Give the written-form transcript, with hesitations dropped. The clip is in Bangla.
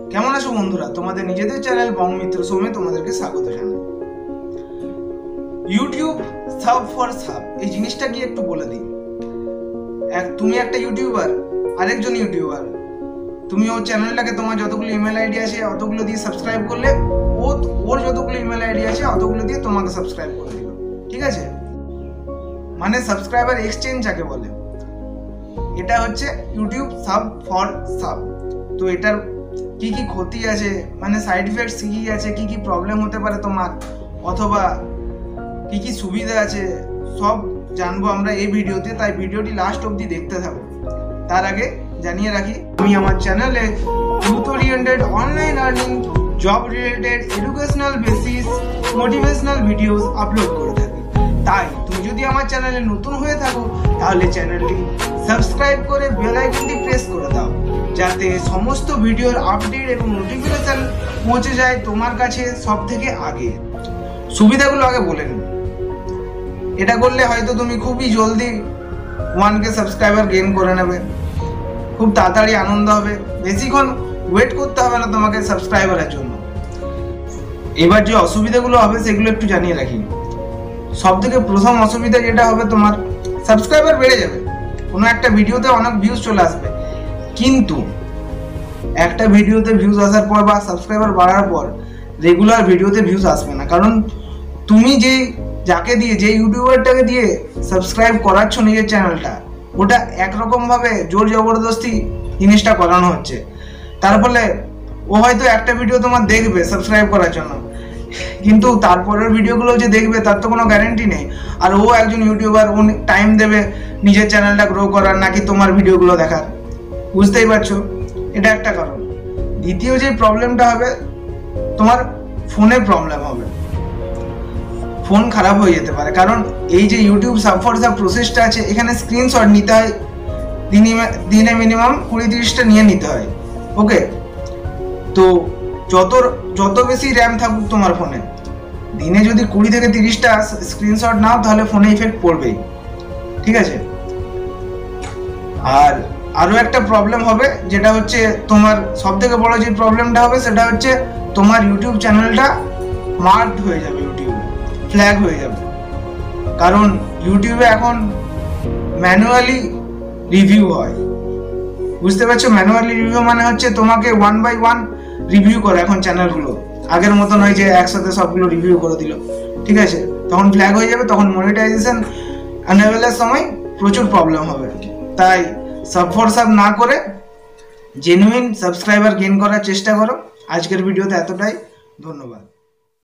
কেমন আছো বন্ধুরা? তোমাদের নিজেদের চ্যানেল বং মিত্র সোমে তোমাদেরকে স্বাগত জানাই। ইউটিউব সাব ফর সাব এই জিনিসটা কি একটু বলে দিই। তুমি একটা ইউটিউবার, আরেকজন ইউটিউবার, তুমি ওর চ্যানেলটাকে তোমার যতগুলো ইমেল আইডি আছে অতগুলো দিয়ে সাবস্ক্রাইব করলে, ওর যতগুলো ইমেল আইডি আছে অতগুলো দিয়ে তোমাকে সাবস্ক্রাইব করে দিল। ঠিক আছে, মানে সাবস্ক্রাইবার এক্সচেঞ্জ যাকে বলে, এটা হচ্ছে ইউটিউব সাব ফর সাব। তো এটার কি কি ক্ষতি আছে, মানে সাইড ইফেক্টস কি আছে, কি কি প্রবলেম হতে পারে তোমার, অথবা কি কি সুবিধা আছে, সব জানবো আমরা এই ভিডিওতে। তাই ভিডিওটি লাস্ট অবধি দেখতে থাকো। তার আগে জানিয়ে রাখি, আমি আমার চ্যানেলে youth oriented online earning, job related, educational basis, motivational videos upload করে থাকি। তাই তুমি যদি আমার চ্যানেলে নতুন হয়ে থাকো তাহলে চ্যানেলটি সাবস্ক্রাইব করে বেল আইকনটি প্রেস করে দাও, যাতে সমস্ত ভিডিওর আপডেট এবং নোটিফিকেশন পৌঁছে যায় তোমার কাছে সব থেকে আগে। সুবিধাগুলো আগে বলে নিন। এটা করলে হয়তো তুমি খুবই জলদি 1K সাবস্ক্রাইবার গেইন করে নেবে, খুব তাড়াতাড়ি আনন্দ হবে, বেশিক্ষণ ওয়েট করতে হবে না তোমাকে সাবস্ক্রাইবারের জন্য। এবার যে অসুবিধাগুলো হবে সেগুলো একটু জানিয়ে রাখি। সব থেকে প্রথম অসুবিধা যেটা হবে, তোমার সাবস্ক্রাইবার বেড়ে যাবে, কোনো একটা ভিডিওতে অনেক ভিউজ চলে আসবে, কিন্তু একটা ভিডিওতে ভিউজ আসার পর বা সাবস্ক্রাইবার বাড়ার পর রেগুলার ভিডিওতে ভিউজ আসবে না। কারণ তুমি যাকে দিয়ে, যে ইউটিউবারটাকে দিয়ে সাবস্ক্রাইব করাচ্ছ নিজের চ্যানেলটা, ওটা একরকমভাবে জোর জবরদস্তি জিনিসটা করানো হচ্ছে। তার ফলে ও হয়তো একটা ভিডিও তোমার দেখবে সাবস্ক্রাইব করার জন্য, কিন্তু তারপরের ভিডিওগুলো যে দেখবে তার তো কোনো গ্যারেন্টি নেই। আর ও একজন ইউটিউবার, ও টাইম দেবে নিজের চ্যানেলটা গ্রো করার, নাকি তোমার ভিডিওগুলো দেখার। বুঝতেই পারছো, এটা একটা কারণ। দ্বিতীয় যে প্রবলেমটা হবে, তোমার ফোনের প্রবলেম হবে, ফোন খারাপ হয়ে যেতে পারে। কারণ এই যে ইউটিউব সাব ফর সাব প্রসেসটা আছে, এখানে স্ক্রিনশট নিতে হয়, দিনে মিনিমাম 20-30টা নিয়ে নিতে হয়। ওকে, তো যত বেশি র্যাম থাকুক তোমার ফোনে, দিনে যদি 20 থেকে 30টা স্ক্রিনশট নাও তাহলে ফোনে ইফেক্ট পড়বেই। ঠিক আছে, আর আরও একটা প্রবলেম হবে, যেটা হচ্ছে তোমার সব থেকে বড় যে প্রবলেমটা হবে সেটা হচ্ছে তোমার ইউটিউব চ্যানেলটা মার্কড হয়ে যাবে, ইউটিউবে ফ্ল্যাগ হয়ে যাবে। কারণ ইউটিউবে এখন ম্যানুয়ালি রিভিউ হয়। বুঝতে পারছো, ম্যানুয়ালি রিভিউ মানে হচ্ছে তোমাকে 1 by 1 রিভিউ করে এখন চ্যানেলগুলো। আগের মতো নয় যে একসাথে সবগুলো রিভিউ করে দিল। ঠিক আছে, তখন ফ্ল্যাগ হয়ে যাবে, তখন মনিটাইজেশন অ্যানেবলের সময় প্রচুর প্রবলেম হবে। তাই সাব ফর সাব না করে জেনুইন সাবস্ক্রাইবার গেইন করার চেষ্টা করো। আজকের ভিডিওতে এতটাই, ধন্যবাদ।